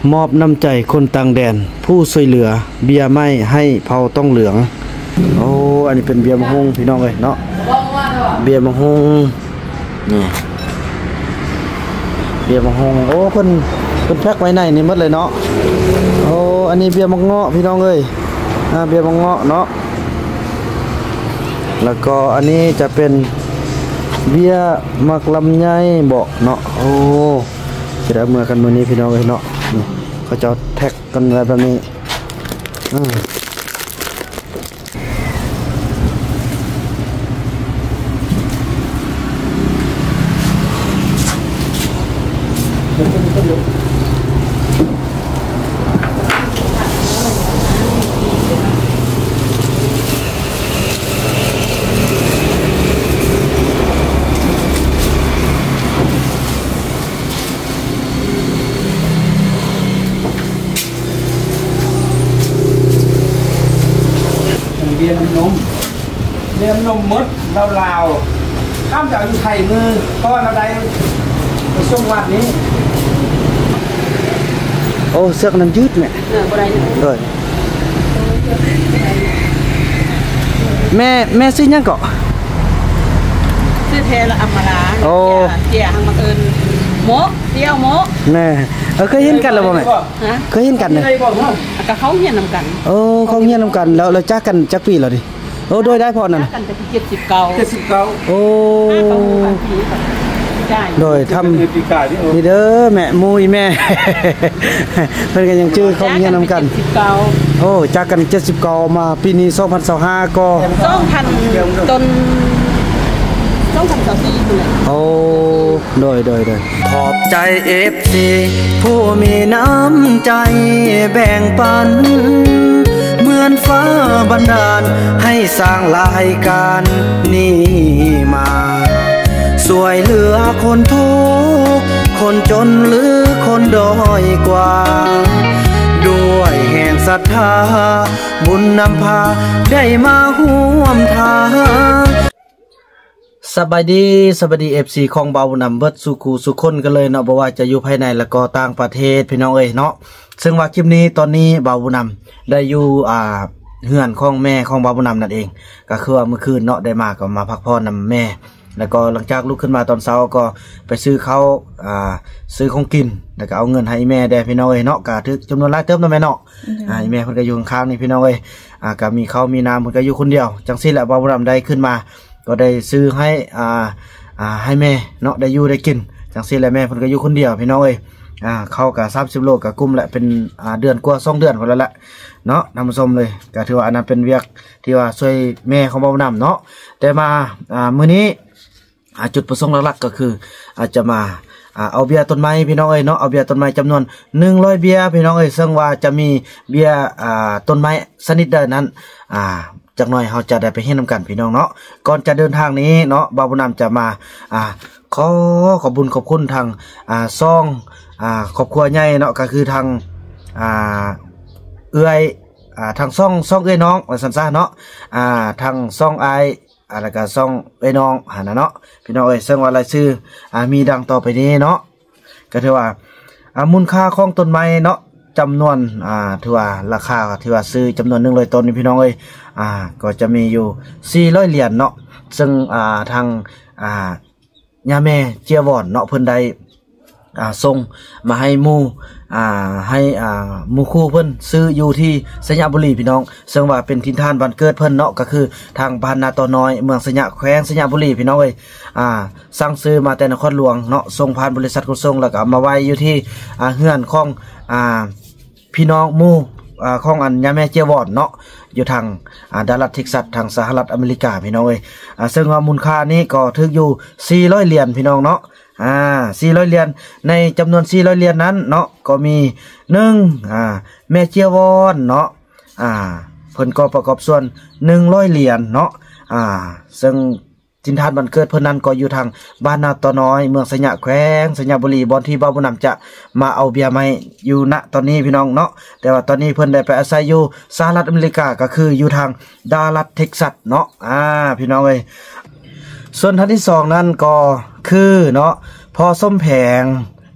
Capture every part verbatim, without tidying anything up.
มอบน้ำใจคนต่างแดนผู้ช่วยเหลือเบียร์ไม้ให้เผาต้องเหลืองโอ้อันนี้เป็นเบียร์มะฮุงพี่น้องเลยเนาะเบียร์มะฮุงนี่เบียร์มะฮุงโอ้เพิ่นเพิ่นแพ็คไว้ในนี่หมดเลยเนาะโอ้อันนี้เบียร์มะเงาะพี่น้องเอ้ยอ่าเบียร์มะเงาะเนาะแล้วก็อันนี้จะเป็นเบียร์มักลำไยบอกเนาะโอ้จะได้เมื่อกันมื้อนี้พี่น้องเอ้ยเนาะเขาจะแท็กกันอะไรแบบนี้อืมเรียนนมเรียนนมมดเราลาวข้ามจากอยู่ไทยมือก้อนอะไรในช่วงวันนี้โอ้เสื้อน้ำยืดเนี่ยเลยแม่แม่ซื้อยังเกาะซื้อเทละอัมมาลาโอ้เจี๋ยหังมาเอิญโมเจี๋ยวโมแม่เออเคยเห็นกันหรือเปล่าแม่เคยเห็นกันเนี่ยกับเขาเห็นนำกันโอ้เขาเห็นนำกันแล้วเราจ้ากันจักปีเหรอดิโอ้โดยได้พอนั่นกันจะเจ็ดสิบเก้าเจ็ดสิบเก้าโอ้โดยทำนี่เด้อแม่มูยแม่เพิ่นกันยังชื่อเขาเห็นนำกันโอ้จ้ากันเจ็ดสิบเก้ามาปีนี้สองพันยี่สิบห้าก็สองพันต้นต้องทำต่อที่เลยโอ้โดยโดยโดยขอบใจ เอฟ ซี ผู้มีน้ำใจแบ่งปันเหมือนฟ้าบันดาลให้สร้างรายการนี้มาสวยเหลือคนทุกข์คนจนหรือคนด้อยกว่าด้วยแห่งศรัทธาบุญนำพาได้มาร่วมทางสบายดีสบายดี เอฟ ซี ของเบาบุญนำเบิดสุขูสุคนกันเลยเนาะบ่ว่าจะอยู่ภายในและก็ต่างประเทศพี่น้องเอ้ยเนาะซึ่งว่าคลิปนี้ตอนนี้เบาบุญนำได้อยู่อ่าเฮือนของแม่ของเบาบุญนำนั่นเองก็คือว่าเมื่อคืนเนาะได้มาก็มาพักผ่อนนำแม่แล้วก็หลังจากลุกขึ้นมาตอนเช้าก็ไปซื้อข้าวอ่าซื้อของกินแล้วก็เอาเงินให้แม่ได้พี่น้องเอ้ยเนาะก็ถึกจำนวนหลายเติบเนาะแม่เนาะอ่าแม่เพิ่นก็อยู่ข้างๆนี่พี่น้องเอ้ยอ่าก็มีข้าวมีน้ำเพิ่นก็อยู่คนเดียวจังซี่แหละเบาบุญนำได้ขึ้นมาก็ได้ซื้อให้อ่าอ่าให้แม่เนาะได้อยู่ได้กินจังซี่แหละแม่เพิ่นก็อยู่คนเดียวพี่น้องเอ้ยอ่าเข้ากับสามสิบโลกับกุมแหละเป็นอ่าเดือนกว่าสองเดือนพอแล้วแหละเนาะนำชมเลยก็ถือว่าอันนั้นเป็นเวียกที่ว่าช่วยแม่ของเบาบุญนำเนาะแต่มาอ่ามื้อนี้อ่าจุดประสงค์หลักๆก็คืออาจจะมาอ่าเอาเบียร์ต้นไม้พี่น้องเอ้ยเนาะเอาเบียร์ต้นไม้จำนวนหนึ่งร้อยเบียร์พี่น้องเอ้ยซึ่งว่าจะมีเบียร์อ่าต้นไม้ชนิดใดนั้นอ่าจากหน่อยเราจะได้ไปเห็นนำกันพี่น้องเนาะก่อนจะเดินทางนี้เนาะเบาบุญนำจะมาอ่าขอขอบบุญขอบคุณทางอ่าซองอ่าครอบครัวใหญ่เนาะก็คือทางอ่าเอื้อยอ่าทางซ่องซ่องเอ้ยน้องว่าซั่นซะเนาะอ่าทางซ่องอายอ่าแล้วก็ซ่องเอ้ยน้องหั่นน่ะเนาะพี่น้องเอ้ยซึ่งว่ารายชื่ออ่ามีดังต่อไปนี้เนาะก็ถือว่าอ่ามูลค่าของต้นไม้เนาะจำนวนอ่าถือว่าราคาถือว่าซื้อจำนวนหนึ่งร้อยต้นนี่พี่น้องเอ้ยอ่าก็จะมีอยู่สี่ร้อยเหรียญเนาะซึ่งอ่าทางอ่าย่าแม่เจียวอนเนาะเพิ่นได้อ่าส่งมาให้หมู่อ่าให้อ่าหมู่คู่เพิ่นซื้ออยู่ที่สัญญาบุรีพี่น้องซึ่งว่าเป็นถิ่นฐานบ้านเกิดเพิ่นเนาะก็คือทางบ้านนาตอน้อยเมืองสัญญาแขวงสัญญาบุรีพี่น้องเอ้ยอ่าสั่งซื้อมาแต่นครหลวงเนาะส่งผ่านบริษัทขนส่งแล้วก็เอามาไว้อยู่ที่อ่าเฮือนของอ่าพี่น้องหมู่อ่าของอันย่าแม่เจียวอนเนาะอยู่ทางอ่าดัลลัสเท็กซัสทางสหรัฐอเมริกาพี่น้องเอ้ยอ่าซึ่งว่ามูลค่านี้ก็ถึกอยู่สี่ร้อยเหรียญพี่น้องเนาะอ่าสี่ร้อยเหรียญในจำนวนสี่ร้อยเหรียญนั้นเนาะก็มีหนึ่งอ่าแม่เจียวอนเนาะอ่าเพิ่นก็ประกอบส่วนหนึ่งร้อยเหรียญเนาะอ่าซึ่งถิ่นฐานบ้านเกิดเพิ่นนั้นก็อยู่ทางบ้านนาตอน้อยเมืองสัญญาแขวงสัญญาบุรีบ่อนที่เบาบุญนำจะมาเอาเบียร์ไม้อยู่ณตอนนี้พี่น้องเนาะแต่ว่าตอนนี้เพิ่นได้ไปอาศัยอยู่สหรัฐอเมริกาก็คืออยู่ทางดัลลัสเท็กซัสเนาะอ่าพี่น้องเอ้ยส่วนท่านที่สองนั้นก็คือเนาะพอส้มแผง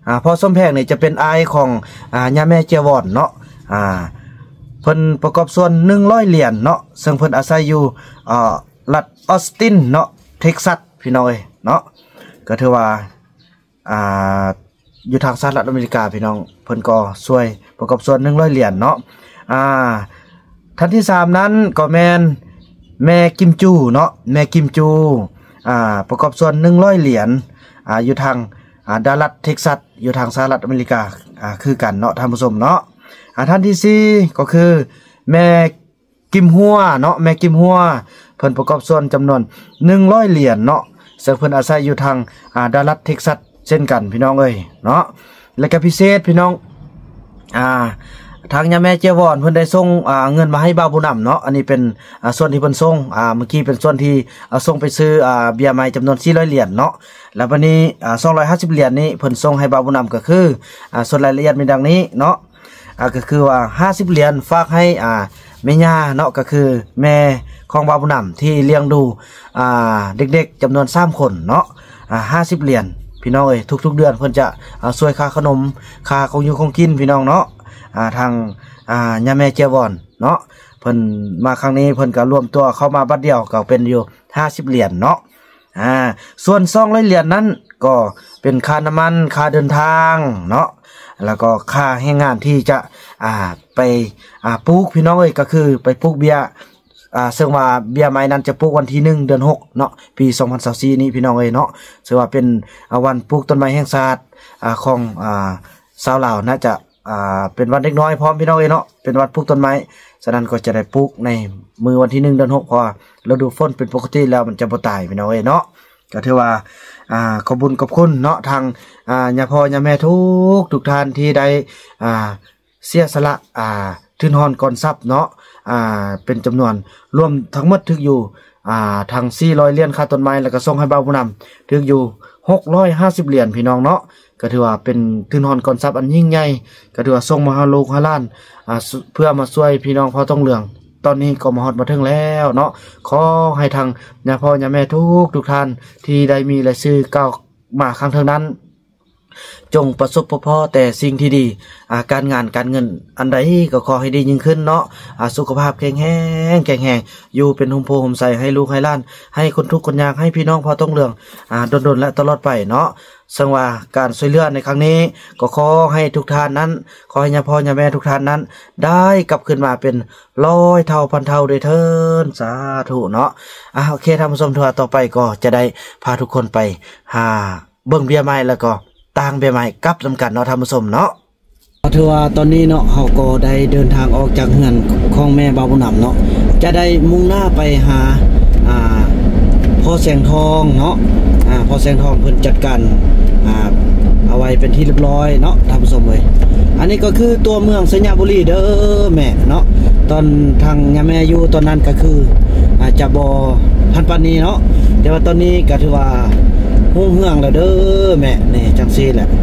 อ่าพ่อส้มแพงนี่จะเป็นอายของอ่าย่าแม่เจียวอนเนาะอ่าเพิ่นประกอบส่วนหนึ่งร้อยเหรียญเนาะซึ่งเพิ่นอาศัยอยู่อ่ารัฐออสตินเนาะเท็กซัสพี่น้องเอ้ยเนาะก็ถือว่าอ่าอยู่ทางสหรัฐอเมริกาพี่น้องเพิ่นก็ช่วยประกอบส่วนหนึ่งร้อยเหรียญเนาะอ่าท่านที่สามนั้นก็แม่นแม่กิมจูเนาะแม่กิมจูอ่าประกอบส่วนหนึ่งร้อยเหรียญอ่าอยู่ทางอ่าดัลลัสเท็กซัสอยู่ทางสหรัฐอเมริกาอ่าคือกันเนาะท่านผู้ชมเนาะอ่าท่านที่สี่ก็คือแม่กิมฮัวเนาะแม่กิมฮัวเพิ่นประกอบส่วนจำนวนหนึ่งร้อยเหรียญเนาะซึ่งเพิ่นอาศัยอยู่ทางอ่าดัลลัสเท็กซัสเช่นกันพี่น้องเอ้ยเนาะและก็พิเศษพี่น้องอ่าทางย่าแม่เจียวอนเพิ่นได้ส่งอ่าเงินมาให้บ่าวผู้นำเนาะอันนี้เป็นอ่าส่วนที่เพิ่นส่งอ่าเมื่อกี้เป็นส่วนที่อ่าส่งไปซื้ออ่าเบียร์ใหม่จำนวนสี่ร้อยเหรียญเนาะแล้ววันนี้อ่าสองร้อยห้าสิบเหรียญนี้เพิ่นส่งให้บ่าวผู้นำก็คืออ่าส่วนรายละเอียดมีดังนี้เนาะอ่าก็คือว่าห้าสิบเหรียญฝากให้อ่าแม่ย่าเนาะก็คือแม่ของบ่าวผู้นำที่เลี้ยงดูอ่าเด็กๆจำนวนสามคนเนาะอ่าห้าสิบเหรียญพี่น้องเอ้ยทุกๆเดือนเพิ่นจะอ่าช่วยค่าขนมค่าของอยู่ของกินพี่น้องเนาะอ่าทางอ่าย่าแม่เจียวอนเนาะเพิ่นมาครั้งนี้เพิ่นก็รวมตัวเข้ามาบัดเดียวก็เป็นอยู่ห้าสิบเหรียญเนาะอ่าส่วนสองร้อยเหรียญนั้นก็เป็นค่าน้ำมันค่าเดินทางเนาะแล้วก็ค่าแรงงานที่จะอ่าไปอ่าปลูกพี่น้องเอ้ยก็คือไปปลูกเบียร์อ่าซึ่งว่าเบียร์ไม้นั้นจะปลูกวันที่หนึ่งเดือนหกเนาะปีสองพันยี่สิบสี่นี้พี่น้องเอ้ยเนาะซึ่งว่าเป็นวันปลูกต้นไม้แห่งชาติอ่าของอ่าชาวลาวน่าจะอ่าเป็นวันเด็กน้อยพร้อมพี่น้องเอ้ยเนาะเป็นวันปลูกต้นไม้ฉะนั้นก็จะได้ปลูกในมือวันที่หนึ่งเดือนหกเพราะฤดูฝนเป็นปกติแล้วมันจะบ่ตายพี่น้องเอ้ยเนาะก็ถือว่าอ่าขอบคุญขอบคุณเนาะทางอ่าย่าพ่อย่าแม่ทุกทุกท่านที่ได้อ่าเสียสละอ่าทุนหอนก่อนทรัพย์เนาะอ่าเป็นจำนวนรวมทั้งหมดถึงอยู่อ่าทางสี่ร้อยเหรียญค่าต้นไม้แล้วก็ส่งให้บ่าวผู้นำถึงอยู่หกร้อยห้าสิบเหรียญพี่น้องเนาะก็ถือว่าเป็นทุนหอนก่อนทรัพย์อันยิ่งใหญ่ก็ถือว่าส่งมาหาลูกหาหลานอ่าเพื่อมาช่วยพี่น้องพ่อต้องเหลืองตอนนี้ก็มาฮอดมาถึงแล้วเนาะขอให้ทางย่าพ่อย่าแม่ทุกทุกท่านที่ได้มีรายชื่อก้าวมาครั้งเท่านั้นจงประสบพบพ่อแต่สิ่งที่ดีอาการงานการเงินอันใดก็ขอให้ดียิ่งขึ้นเนาะอาสุขภาพแข็งแรงแข็งแรงอยู่เป็นหุ่มโพหุ่มใสให้ลูกให้หลานให้คนทุกคนยากให้พี่น้องพอต้องเรื่องอ่าดนๆและตลอดไปเนาะซึ่งว่าการช่วยเหลือในครั้งนี้ก็ขอให้ทุกท่านนั้นขอให้ย่าพ่อย่าแม่ทุกท่านนั้นได้กลับขึ้นมาเป็นร้อยเท่าพันเท่าโดยเถิดสาธุเนาะอ่าโอเคท่านผู้ชมทั่วต่อไปก็จะได้พาทุกคนไปหาเบิ่งเบียร์ใหม่แล้วก็ต่างเบียร์ใหม่กลับจำกัดเนาะท่านผู้ชมเนาะถือว่าตอนนี้เนาะเขาก็ได้เดินทางออกจากเฮือนของแม่บ่าวผู้นำเนาะจะได้มุ่งหน้าไปหาอ่าพ่อแสงทองเนาะอ่าพ่อแสงทองเพิ่นจัดการอ่าเอาไว้เป็นที่เรียบร้อยเนาะท่านผู้ชมเว้ยอันนี้ก็คือตัวเมืองสัญญาบุรีเด้อแม่เนาะตอนทางย่าแม่อยู่ตอนนั้นก็คืออาจจะบ่ทันปานนี้เนาะแต่ว่าตอนนี้ก็ถือว่าหุ่งเฮืองแล้วเด้อแม่นี่จังซี่แหละ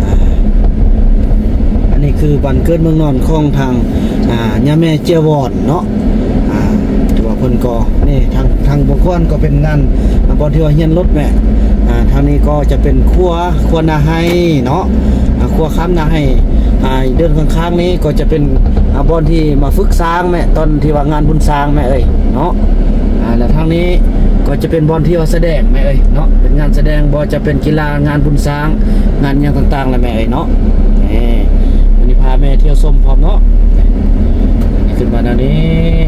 อันนี้คือวันเกิดเมืองนอนของทางอ่าย่าแม่เจียวอนเนาะอ่าถือว่าเพิ่นก็นี่ทางทางบางคนก็เป็นงานบ่ที่ว่าเฮียนรถแม่อ่าทางนี้ก็จะเป็นครัวครัวนาไฮเนาะอ่าครัวค้ำนาไฮอ่าเดินข้างๆนี้ก็จะเป็นอ่าบ่อนที่มาฝึกสร้างแม่ตอนที่ว่างานบุญสร้างแม่เอ้ยเนาะอ่าแล้วทางนี้ก็จะเป็นบอลที่ว่าแสดงแม่เอ้ยเนาะเป็นงานแสดงบอจะเป็นกีฬางานบุญสร้างงานอย่างต่างๆแหละแม่เอ้ยเนาะนี่วันนี้พาแม่เที่ยวชมพร้อมเนาะนี่ขึ้นมาแนวนี้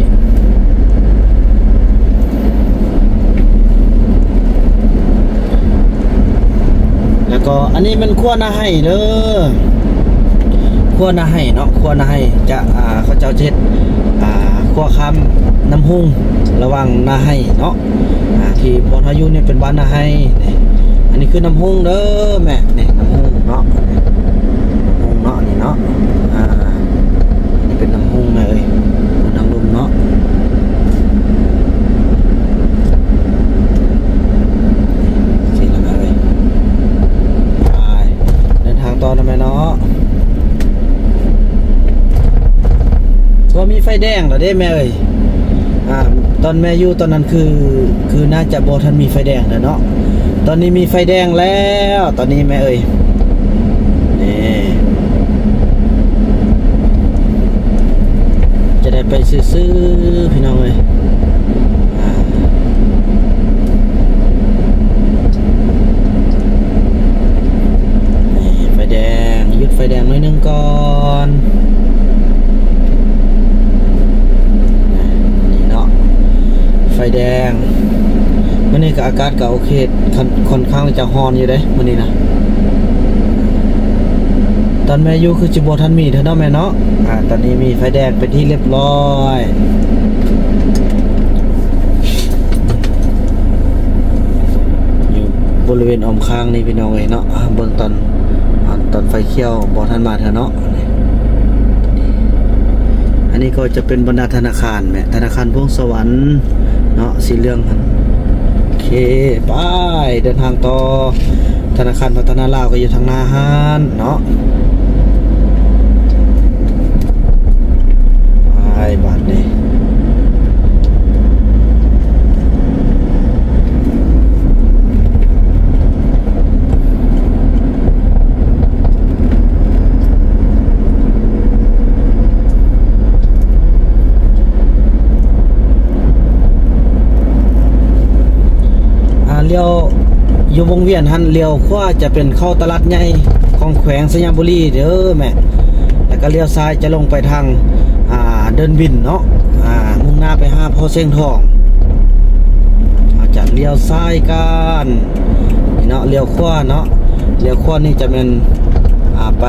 แล้วก็อันนี้มันขั้วนาให้เด้อขั้วนาให้เนาะขั้วนาให้จะอ่าเขาเจ้าเจ็ดอ่าขั้วคำน้ำหุ่งระวังนาให้เนาะที่บอลพายุเนี่ยเป็นบ้านนาให้อันนี้คือน้ำหุ่งเด้อแม่เนี่ยน้ำหุ่งเนาะน้ำหุ่งเนาะนี่เนาะอ่านี่เป็นน้ำหุ่งเลยน้ำลมเนาะสิละเลยไปเดินทางต่อนะแม่เนาะว่ามีไฟแดงเหรอเด้แม่เอ้ยอ่าตอนแม่อยู่ตอนนั้นคือคือน่าจะโบทันมีไฟแดงแล้วเนาะตอนนี้มีไฟแดงแล้วตอนนี้แม่เอ้ยนี่จะได้ไปซื้อๆพี่น้องเลยนี่ไฟแดงหยุดไฟแดงหน่อยนึงก่อนนี่เนาะไฟแดงวันนี้ก็อากาศก็โอเคค่อนข้างจะฮอนอยู่เด้วันนี้นะตอนแม่อยู่คือจิบทันมีเถอะเนาะแม่เนาะอ่าตอนนี้มีไฟแดงเป็นที่เรียบร้อยอยู่บริเวณออมข้างนี่พี่น้องเอ้ยเนาะเบื้องตอนตอนไฟเขียวบทันมาเถอะเนาะอันนี้ก็จะเป็นบรรดาธนาคารแม่ธนาคารพวงสวรรค์เนาะสีเหลืองโอเคไปเดินทางต่อธนาคารพัฒนาลาวก็อยู่ทางหน้าห้านเนาะไปบ้านนี้เลี้ยวอยู่วงเวียนหันเลี้ยวขวาจะเป็นเข้าตลาดใหญ่ของแขวงสยามบุรีเด้อแม่แล้วก็เลี้ยวซ้ายจะลงไปทางอ่าเดินบินเนาะอ่ามุ่งหน้าไปหาพ่อเสียงทองอาจจะเลี้ยวซ้ายกันนี่เนาะเลี้ยวขวาเนาะเลี้ยวขวานี่จะเป็นอ่าไป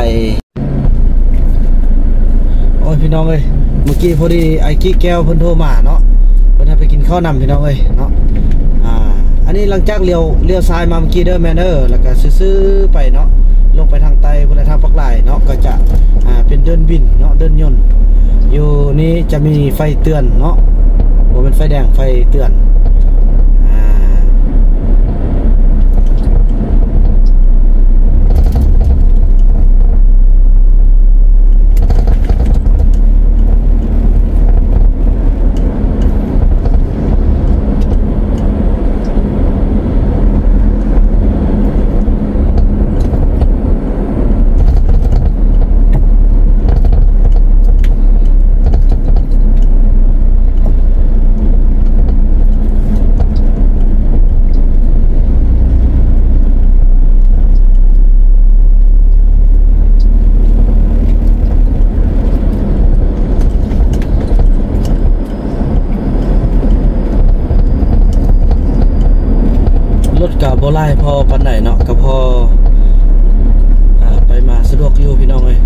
โอ้ยพี่น้องเอ้ยเมื่อกี้พอดีไอ้กี้แก้วเพิ่นโทรมาเนาะเพิ่นให้ไปกินข้าวนำพี่น้องเอ้ยเนาะอ่าอันนี้หลังจากเลี้ยวเลี้ยวซ้ายมาเมื่อกี้เด้อแมนเดอร์แล้วก็ซื้อๆไปเนาะลงไปทางใต้บนทางปักหลายเนาะก็จะอ่าเป็นเดินบินเนาะเดินยนต์อยู่นี้จะมีไฟเตือนเนาะว่าเป็นไฟแดงไฟเตือนอ่ารถกับโบไล่พอปันไหนเนาะก็พออ่าไปมาสะดวกอยู่พี่น้องเลย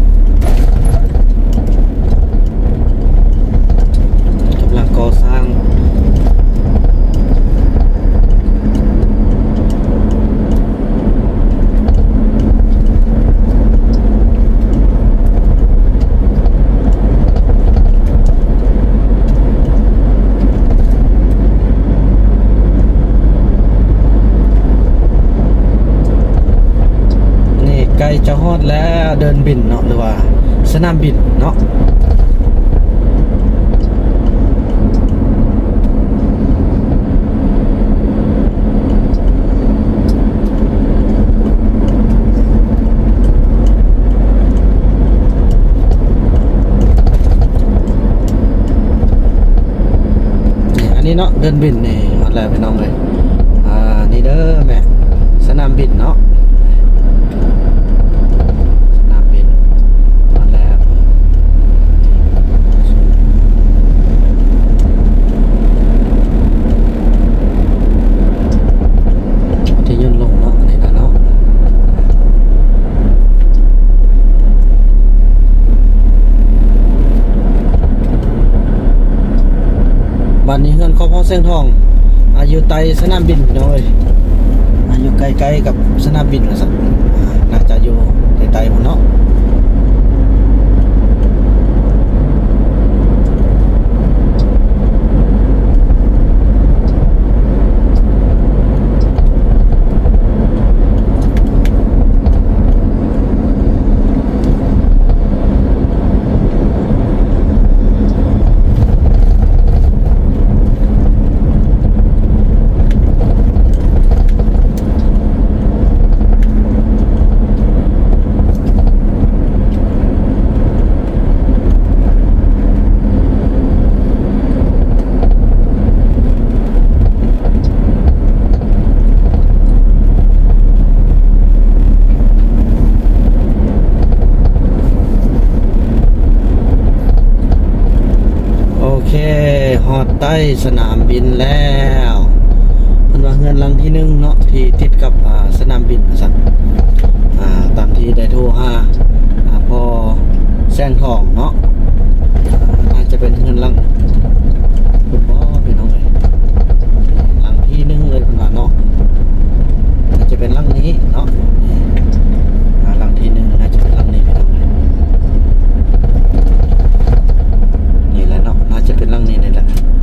กำลังก่อสร้างใกล้จะฮอดแล้วเดินบินเนาะหรือว่าสนามบินเนาะนี่อันนี้เนาะเดินบินนี่ฮอดแล้วพี่น้องเลยอ่านี่เด้อแม่สนามบินเนาะบ้านนี้เฮือนข้อพ่อเสียงทองอายุไตสนามบินน้อยอายุใกล้ๆกับสนามบินนะสักน่าจะอยู่ในไตหมดเนาะใต้สนามบินแล้วเพิ่นว่าเฮือนหลังที่หนึ่งเนาะที่ติดกับอ่าสนามบินสั่นอ่าตามที่ได้โทรหาอ่าพอแซงทองเนาะน่าจะเป็นเฮือนหลังคุณพ่อพี่น้องเลยหลังที่หนึ่งเลยเพิ่นว่าเนาะน่าจะเป็นหลังนี้เนาะอ่าหลังที่หนึ่งน่าจะเป็นหลังนี้พี่น้องเลยนี่แหละเนาะน่าจะเป็นหลังนี้นี่แหละ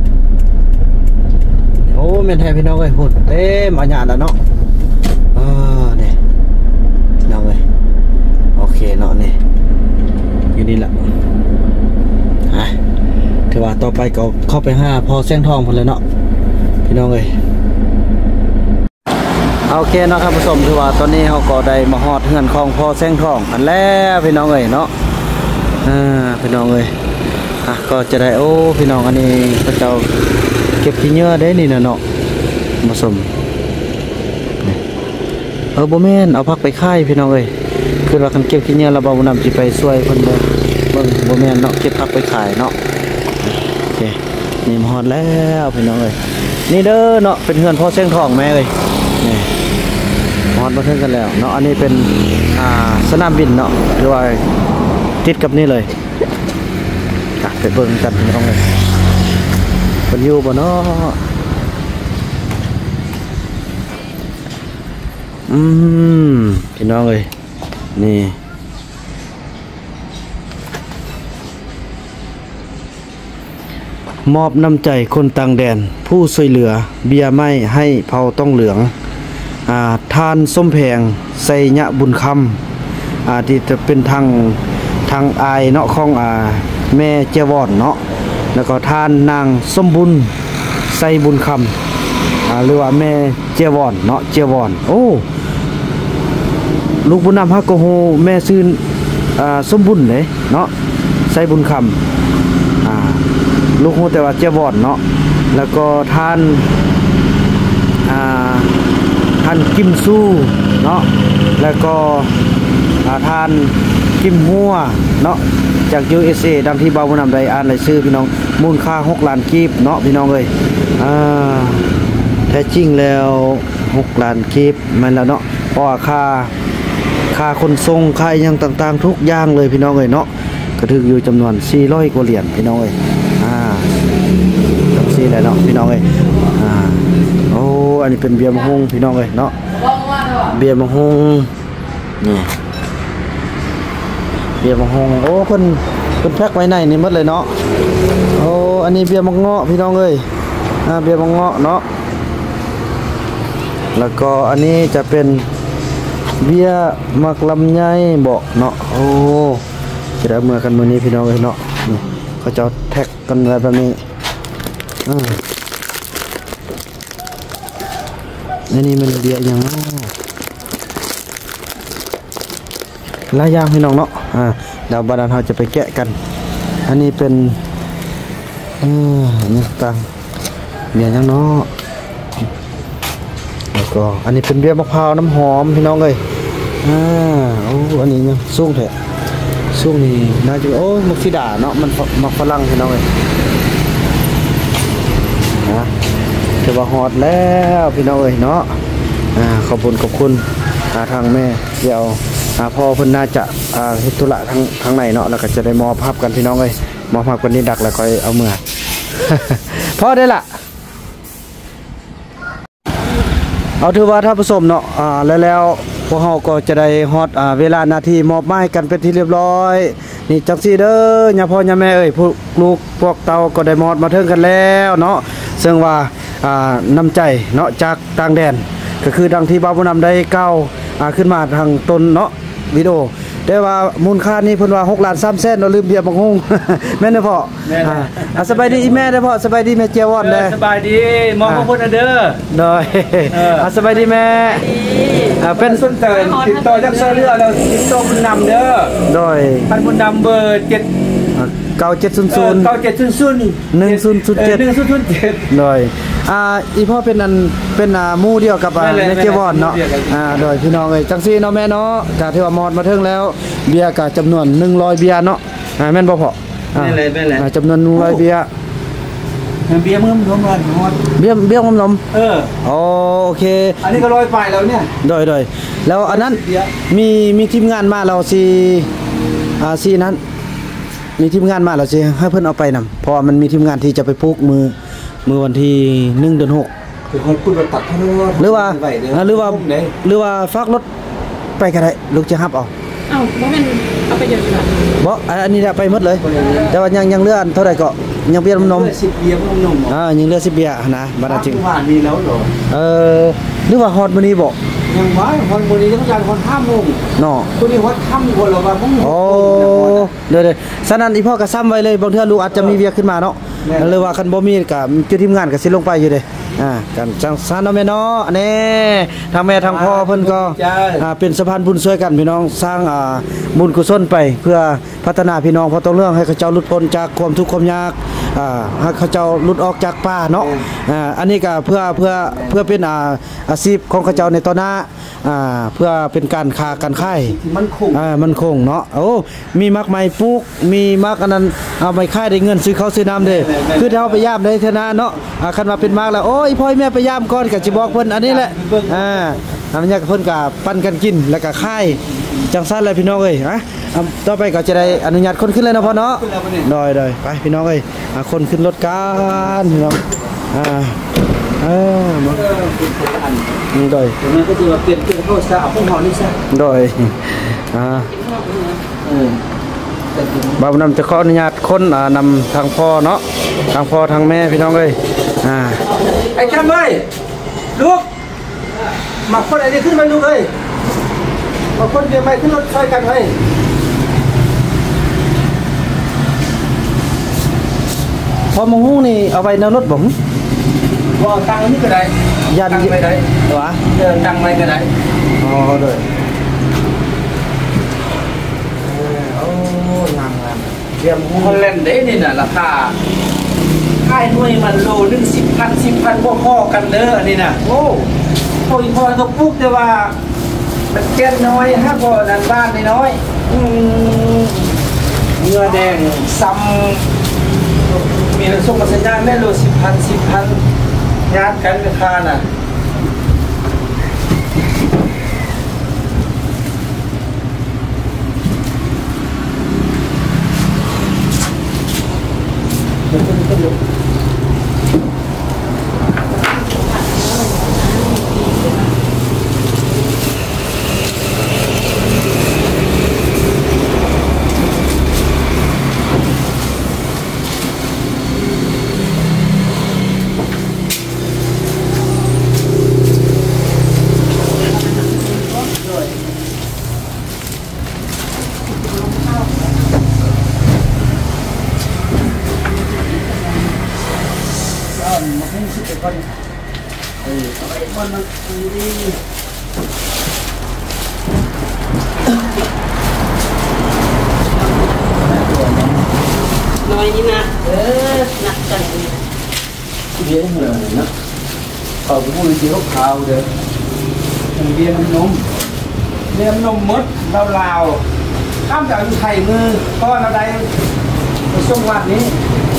โอ้เมนไทยพี่น้องเอ้ยหุ่นเต็มอาญาแล้วเนาะอ่านี่น้องเอ้ยโอเคเนาะนี่อยู่นี่แหละฮะถือว่าต่อไปก็เข้าไปห้าพอแซงทองพอเลยเนาะพี่น้องเอ้ยโอเคเนาะครับผู้ชมถือว่าตอนนี้เขาก็ได้มาฮอดเฮือนของพอแซงทองอันแล้วพี่น้องเอ้ยเนาะอ่าพี่น้องเอ้ยอ่ะก็จะได้โอ้พี่น้องอันนี้พระเจ้าเก็บขี้เหงื่อได้นี่นะเนาะมาสมเออโบแมนเอาพักไปค่ายพี่น้องเอ้ยคือว่าคันเก็บขี้เหงื่อเราบ่นำสิไปช่วยเพิ่นบ่เบิ่งโบแมนเนาะเก็บพักไปขายเนาะโอเคนี่มาฮอดแล้วพี่น้องเอ้ยนี่เด้อเนาะเป็นเฮือนพ่อแซงทองแม่เอ้ยนี่ฮอดมาถึงกันแล้วเนาะอันนี้เป็นอ่าสนามบินเนาะหรือว่าติดกับนี่เลยไปเบิ่งกันพี่น้องเอ้ยเพิ่นอยู่บ่เนาะอืมพี่น้องเอ้ยนี่มอบน้ำใจคนต่างแดนผู้ช่วยเหลือเบียร์ไม้ให้เผาต้องเหลืองอ่าทานส้มแพงไสยะบุญคำอ่าที่จะเป็นทางทางอายเนาะของอ่าแม่เจวอนเนาะแล้วก็ทานนางสมบุญไสบุญคำอ่าหรือว่าแม่เจวอนเนาะเจวอนโอ้ลูกบุญนำฮักโกโฮแม่ซื่นอ่าสมบุญเลยเนาะไสบุญคำอ่าลูกโฮแต่ว่าเจวอนเนาะแล้วก็ทานอ่าทานกิมซูเนาะแล้วก็อ่าทานกิมหัวเนาะจาก ยู เอส เอ ดังที่บ่าวบุญนำได้อ่านรายชื่อพี่น้องมูลค่าหกล้านกีบเนาะพี่น้องเอ้ยอ่าแท้จริงแล้วหกล้านกีบมันแล้วเนาะเพราะว่าค่าค่าขนส่งค่าอย่างต่างๆทุกอย่างเลยพี่น้องเอ้ยเนาะก็ถึงอยู่จำนวนสี่ร้อยกว่าเหรียญพี่น้องเอ้ยอ่าจังซี่แหละเนาะพี่น้องเอ้ยอ่าโอ้อันนี้เป็นเบียร์มะฮงพี่น้องเอ้ยเนาะเบียร์มะฮงนี่เบียร์มะฮงโอ้เพิ่นเพิ่นแพ็คไว้ในนี่หมดเลยเนาะโอ้อันนี้เบียร์มะเงาะพี่น้องเอ้ยอ่าเบียร์มะเงาะเนาะแล้วก็อันนี้จะเป็นเบียร์มักลำไยบอกเนาะโอ้จะได้เมื่อกันมื้อนี้พี่น้องเอ้ยเนาะนี่เขาจะแท็กกันอะไรแบบนี้อ่าอันนี้มันเบียร์อย่างเนาะหลายอย่างพี่น้องเนาะอ่าเดี๋ยวบาดาลเราจะไปแกะกันอันนี้เป็นอืมนี่ต่างเบียร์อย่างเนาะแล้วก็อันนี้เป็นเบียร์มะพร้าวน้ำหอมพี่น้องเลยอ่าโอ้อันนี้เนี่ยสูงแท้สูงนี่น่าจะโอ้มักฟิดาเนาะมันมักฝรั่งพี่น้องเลยนะถือว่าฮอตแล้วพี่น้องเลยเนาะอ่าขอบคุณขอบคุณทางแม่เดี๋ยวพ่อเพิ่นน่าจะเฮ็ดธุระทางทางในเนาะแล้วก็จะได้มอบภาพกันพี่น้องเลยมอบภาพกันนี่ดักแล้วค่อยเอาเมื่อ พอได้ละเอาถือว่าถ้าผสมเนาะอ่าแล้วแล้วพวกเฮาก็จะได้ฮอดอ่าเวลานาทีมอบไม้กันเป็นที่เรียบร้อยนี่จังซี่เด้อย่าพ่อย่าแม่เอ้ยพวกลูกพวกเต่าก็ได้มอดมาถึงกันแล้วเนาะซึ่งว่าอ่าน้ำใจเนาะจากต่างแดนก็คือดังที่บ่าวผู้นำได้ก้าวอ่าขึ้นมาทางต้นเนาะวิดีโอได้ว่ามูลค่านี่เพิ่นว่าหกล้านสามแสนเราลืมเบียร์บักฮง แม่นเด้อพ่ออ่าสบายดีอีแม่เด้อพ่อสบายดีแม่เจียววอนเด้อสบายดีมองพระพุทธเด้อโดยอ่าสบายดีแม่อ่าเป็นส้นเตินติดต่อจากเสื้อเรือแล้วติดต่อบุญนำเด้อโดยท่านบุญนำเบอร์เจ็ดเก้าเจ็ดศูนย์ศูนย์เก้าเจ็ดศูนย์ศูนย์หนึ่งศูนย์ศูนย์เจ็ดหนึ่งศูนย์ศูนย์เจ็ดโดยอ่าอีพ่อเป็นอันเป็นอ่าหมู่เดียวกับอ่าแม่เจวอนเนาะอ่าโดยพี่น้องเอ้ยจังซี่เนาะแม่เนาะกะที่ว่ามอดมาถึงแล้วเบียร์กะจำนวนหนึ่งร้อยเบียร์เนาะอ่าแม่นบ่พออ่าแม่นๆอ่าจำนวนหนึ่งร้อยเบียร์เบียร์มึงนมเลยหมดเบี้ยเบี้ยนมเออโอเคอันนี้ก็ลอยไปแล้วเนี่ยโดยโดยแล้วอันนั้นมีมีทีมงานมาเราสิอ่าสินั้นมีทีมงานมาเราสิให้เพิ่นเอาไปนำเพราะมันมีทีมงานที่จะไปปลูกมือมือวันที่หนึ่งเดือนหกคือคนพูดว่าตัดถนนหรือว่าหรือว่าหรือว่าฝากรถไปก็ได้ลูกจะรับเอาเอ้าบ่แม่นเอาไปเยอะขนาดบ่อันนี้ไปหมดเลยแต่ว่ายังยังเหลือเท่าใดก็ยังเบียร์นมสิบเบียร์นมอ่ายังเหลือสิบเบียร์นะบ่ได้จริงว่ามีแล้วเหรอเออหรือว่าฮอดมื้อนี้บ่ยังว่าฮอดมื้อนี้ต้องการฮอดห้าโมงเนาะตัวนี้ฮอดค่ำกว่าแล้วว่ามึงโอ้เด้อๆฉะนั้นอีพ่อก็ซ้ำไว้เลยบางเทื่อลูกอาจจะมีเวียกขึ้นมาเนาะหรือว่าคันบ่มีก็จุดทีมงานก็สิลงไปอยู่เด้อ่ากันจังซั่นเนาะแม่เนาะอันนี้ทางแม่ทางพ่อเพิ่นก็อ่าเป็นสะพานบุญช่วยกันพี่น้องสร้างอ่าบุญกุศลไปเพื่อพัฒนาพี่น้องเพราะต้องเรื่องให้เขาเจ้าหลุดพ้นจากความทุกข์ความยากอ่าให้เขาเจ้าหลุดออกจากป่าเนาะอ่าอันนี้ก็เพื่อเพื่อเพื่อเป็นอ่าอาชีพของเขาเจ้าในตอนหน้าอ่าเพื่อเป็นการค้าการขายมันคงอ่ามันคงเนาะโอ้มีมักไม้ปลูกมีมักอันนั้นเอาไปขายได้เงินซื้อข้าวซื้อน้ำเด้คือถ้าเอาไปย่ามได้เท่านั้นเนาะอ่าคันว่าเป็นมักแล้วโอ้ยพ่อแม่ไปย่ามก่อนก็สิบอกเพิ่นอันนี้แหละอ่าอันนี้ก็เพิ่นก็ปั่นกันกินแล้วก็ขายจังซั่นเลยพี่น้องเอ้ยฮะต่อไปก็จะได้อนุญาตคนขึ้นเลยนะพ่อเนาะได้ๆไปพี่น้องเอ้ยคนขึ้นรถกันพี่น้องอ่าเออมาโดยตรงนั้นก็จะมาเปลี่ยนเป็นข้าวสารพวกหอนี่ซะโดยอ่าบ่าวนำจะขออนุญาตคนนำทางพ่อเนาะทางพ่อทางแม่พี่น้องเอ้ยอ่าไอ้แคมเอ้ยลูกมาคนไอ้นี่ขึ้นไปลูกเอ้ยมาคนเดียวไปขึ้นรถไฟกันเฮ้ยพอมงฮู้นี่เอาไว้ในรถบ่ว่าตังนี่ก็ได้ยันไม่ได้วะเดินตังไม่ก็ได้อ๋อเลยโอ้งามงามเรียมฮอลแลนด์ได้นี่น่ะราคาค่ายหน่วยมันโลนึงสิบพันสิบพันพวกๆกันเด้อนี่น่ะโอ้พออีพอต้องปลูกแต่ว่ามันแก่น้อยฮะพอนั่นบ้านน้อยอืมเนื้อแดงซ้ำมีส่งมาสัญญาณแม่โลสิบพันสิบพันญาติกันราคาน่ะน้อยนี่นะเออหนักจังเลยเบี้ยเหรอนะเขาเป็นผู้เชี่ยวชาญเด้อเบี้ยน้ำนมเบี้ยน้ำนมมดเราลาวข้ามจากอยู่ไทยมือก็เราได้ในช่วงวันนี้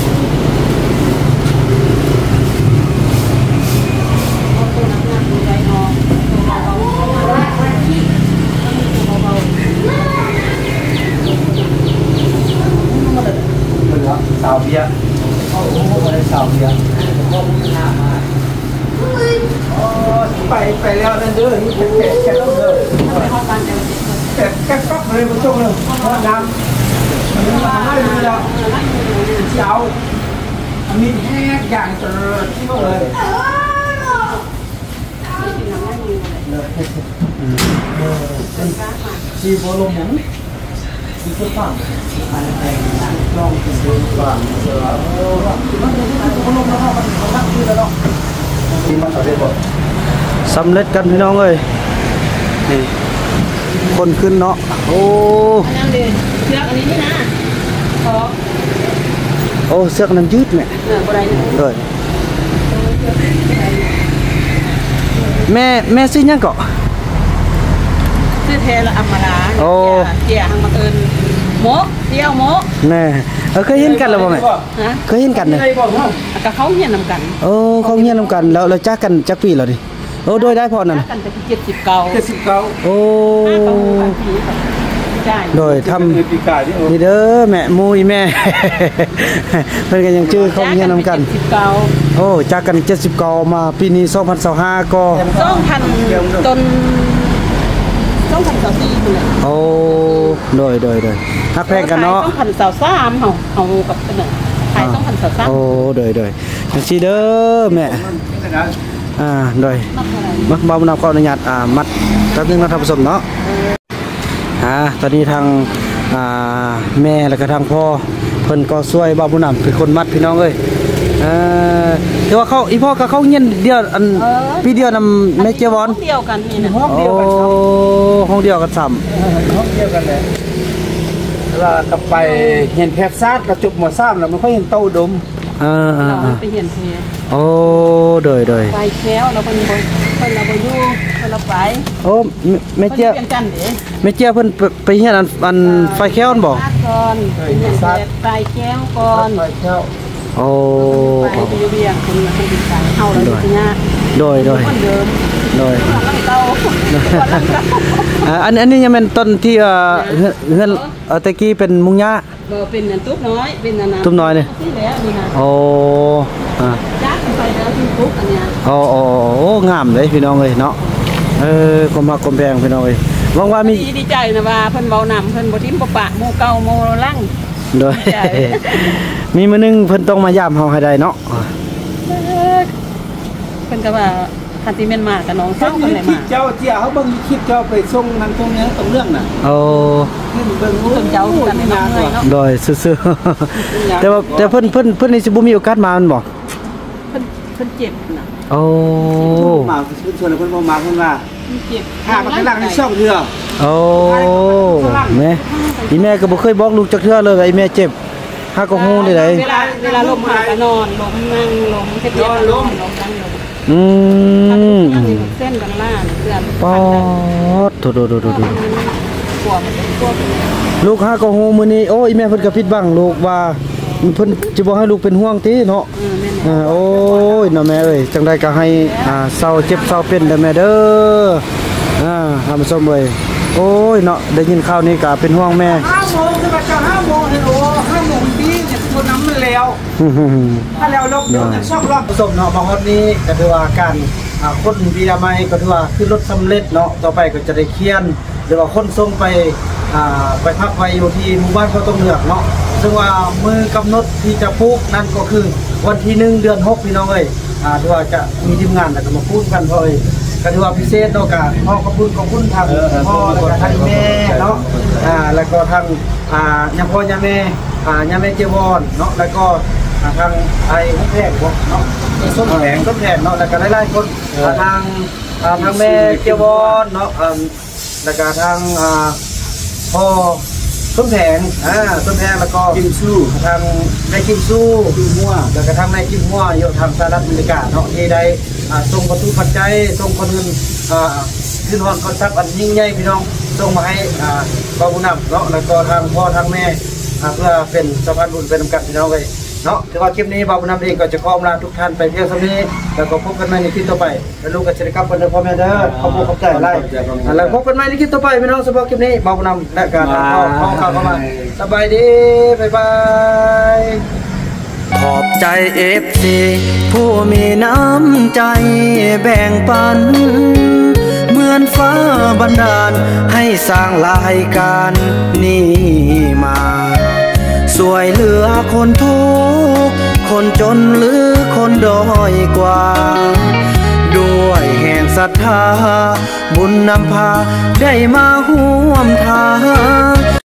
สาวเบียร์เขาโอ้โหอะไรสาวเบียร์เขาไม่น่ามาโอ้ไปไปแล้วนั่นเด้อนี่แกะแกะแล้วเด้อแกะแกะปั๊บเลยมาส่งเลยเพราะน้ำมันมาให้เลยแล้วเจ้ามีแห้งอย่างเจอที่นู่นเลยชีโบลงยังชีโบฟังอันแห่งนั้นลองเป็นดูฟังเจอโอ้มันเป็นที่โบลงแล้วมันมันนักที่แล้วเนาะที่มันต่อได้บ่สำเร็จกันพี่น้องเอ้ยนี่คนขึ้นเนาะโอ้นั่นเลยเชือกอันนี้นี่นะขอโอ้เชือกนั้นยืดแม่เออบ่ได้เลยแม่แม่ซื้อยังเกาะซื้อเทละอัมมาลาโอ้เจียหังมาเอิญหมกเดียวหมกแน่เออเคยเห็นกันแล้วบ่แม่ฮะเคยเห็นกันเนี่ยกับเขาเฮียนนำกันโอ้เขาเฮียนนำกันแล้วเราจักกันจักปีแล้วดิโอ้โดยได้พอนั่นกันแต่เจ็ดสิบเก้าเจ็ดสิบเก้าโอ้ใช่โดยทำปีกายนี่โอ้นี่เด้อแม่มูยแม่ เพิ่นก็ยังชื่อเขาเฮียนนำกันสิบเก้าโอ้จักกันเจ็ดสิบเก้ามาปีนี้สองพันยี่สิบห้าก็สองพันต้นสองพันสาวสี่คนเลยโอ้โดยโดยโดยฮักแพงกันเนาะสองพันสาวสามเฮาเฮากับเสนอขายสองพันสาวสามโอ้โดยโดยจังซี่เด้อแม่อ่าโดยมาบ่าวนำขออนุญาตอ่ามัดแป๊บนึงนะท่านผู้ชมเนาะอ่าตอนนี้ทางอ่าแม่แล้วก็ทางพ่อเพิ่นก็ช่วยบ่าวบุญนำเป็นคนมัดพี่น้องเอ้ยเออแต่ว่าเขาอีพ่อก็เขาเฮียนเดียวอันปีเดียวนำแม่เจวอนเดียวกันนี่นะห้องโอ้เดียวกันครับห้องเดียวกันซ้ห้องเดียวกันเลยเวลากลับไปเห็นแพทย์ซาดกระจุกหมอซ้ำแล้วมันค่อยเห็นเต้าดมำเออเราๆไปเห็นเทๆโอ้โดยโดยไปแค้วเราเป็นบ่เพิ่นเราบ่อยู่เพิ่นเราไปโอ้แม่แม่เจียเพิ่นเป็นจันเด้แม่เจียเพิ่นไปไปเฮียนอันอันไฟแค้วนั่นบ่ก่อนเป็นเห็นแทไปแค้วก่อนไปเช่าโอ้ไปไปอยู่เบียงคนมันเป็นสายเฮาเราอยู่เนี่ยโดยโดยคนเดิมโดยหลังเก่าคนหลังเก่าอ่าอันอันนี้ยังเป็นต้นที่เอ่อเฮือนเฮือนเอ่อตะกี้เป็นมุงหญ้าบ่เป็นอันตุ๊บน้อยเป็นอันนั้นตุ๊บน้อยนี่ที่แล้วนี่นะโอ้อ่าจักไปแล้วที่ตุ๊บอันเนี้ยโอ้โอ้โอ้งามเลยพี่น้องเอ้ยเนาะเออก็มากลมแพงพี่น้องเอ้ยหวังว่ามีดีดีใจนะว่าเพิ่นเว้านำเพิ่นบ่ทิ่มบ่ปะหมู่เก่าหมู่ลังโดยใช่มีมื้อนึงเพิ่นต้องมาย่ำเฮาให้ได้เนาะเพิ่นก็ว่าคันสิแม่นมากับน้องเจ้าเศร้าคเพิ่นได้ลิมาปเจ้าเจ้าเขาเบิ่งคลิปเจ้าไปส่งนั่นตรงนี้ตรงเรื่องน่ะโอ้ขึ้นเบิ่งเพิ่นเจ้ากันในน้องเลยเนาะโดยซื่อๆแต่ว่าแต่เพิ่นเพิ่นเพิ่นนี่สิบ่มีโอกาสมาแม่นบ่เพิ่นเพิ่นเจ็บน่ะโอ้มาขึ้นชวนเพิ่นบ่มาเพิ่นว่าเพิ่นเจ็บถ้ามันกำลังในช่องเรือโอ้แม่อีแม่ก็บ่เคยบอกลูกจักเทื่อเลยว่าอีแม่เจ็บหาก็ฮู้ได้ไดเวลาเวลาลมหาก็นอนลมนั่งลมเฮ็ดเดียวลมลมนั่งลมอืมเส้นกันล่างเดือนปอดโดดๆๆกลัวมันเป็นพวกๆลูกหาก็ฮู้มื้อนี้โอ้อีแม่เพิ่นก็ผิดหวังลูกว่าเพิ่นสิบ่ให้ลูกเป็นห่วงติเนาะเออแม่นอ่าโอ้ยเนาะแม่เอ้ยจังไดก็ให้อ่าเศร้าเจ็บเศร้าเป็นเด้อแม่เด้ออ่าท่านผู้ชมเอ้ยโอ้ยเนาะได้ยินข่าวนี้ก็เป็นห่วงแม่ห้าโมงจะมาเจ้าห้าโมงเห็นโอ้ห้าโมงดีเนี่ยตัวน้ำมันแล้วถ้าแล้วลบเดี๋ยวจะช่องรอบผสมเนาะบางวันนี้ก็ถือว่าการอ่าคนวีรามัยก็ถือว่าขึ้นรถสำเร็จเนาะต่อไปก็จะได้เคียนหรือว่าคนส่งไปอ่าไปพักไว้อยู่ที่หมู่บ้านเขาต้องเลือกเนาะซึ่งว่ามือกำหนดที่จะปลูกนั่นก็คือวันที่หนึ่งเดือนหกพี่น้องเอ้ยอ่าถือว่าจะมีทีมงานแล้วก็มาพูดกันเพราะเอ้ยก็ถือว่าพิเศษเนาะก็พ่อขอบคุณขอบคุณทางพ่อแล้วก็ทางแม่เนาะอ่าแล้วก็ทางอ่าย่าพ่อย่าแม่อ่าย่าแม่เจวอนเนาะแล้วก็อ่าทางไอ้แพทย์เนาะส้มแผงส้มแผงเนาะแล้วก็หลายๆคนอ่าทางอ่าทางแม่เจวอนเนาะอ่าแล้วก็ทางอ่าพ่อส้มแผงอ่าส้มแผงแล้วก็กิมซูทางนายกิมซูกิมหัวแล้วก็ทางนายกิมหัวอยู่ทางสหรัฐอเมริกาเนาะที่ได้อ่าส่งประตูปัจจัยส่งคนอื่นอ่าขึ้นฮอนคอนซับอันยิ่งใหญ่พี่น้องส่งมาให้อ่าบ่าวบุญนำเนาะแล้วก็ทางพ่อทางแม่อ่าเพื่อเป็นสะพานบุญเป็นนำกันพี่น้องเลยเนาะถือว่าคลิปนี้บ่าวบุญนำเองก็จะขออำลาทุกท่านไปเพียงเท่านี้แล้วก็พบกันใหม่ในคลิปต่อไปแล้วลูกก็จะได้กลับกันเด้อพ่อแม่เด้อขอบคุณขอบใจหลายแล้วพบกันใหม่ในคลิปต่อไปพี่น้องสำหรับคลิปนี้บ่าวบุญนำและการทางพ่อเข้าเข้ามาสบายดีบ๊ายบายขอบใจ เอฟ ซี ผู้มีน้ำใจแบ่งปันเหมือนฟ้าบันดาลให้สร้างรายการนี้มาสวยเหลือคนทุกข์คนจนหรือคนด้อยกว่าด้วยแห่งศรัทธาบุญนำพาได้มาห่วมทาง